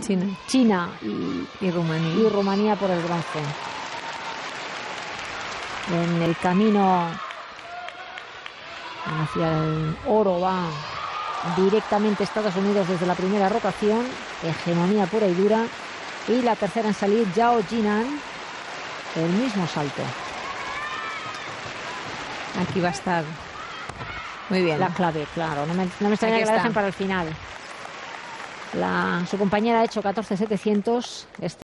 China y Rumanía por el bronce. En el camino hacia el oro va directamente Estados Unidos desde la primera rotación, hegemonía pura y dura, y la tercera en salir Zhao Jinan, el mismo salto. Aquí va a estar muy bien la clave, claro, no me extraña que la dejen para el final. Su compañera ha hecho 14.700.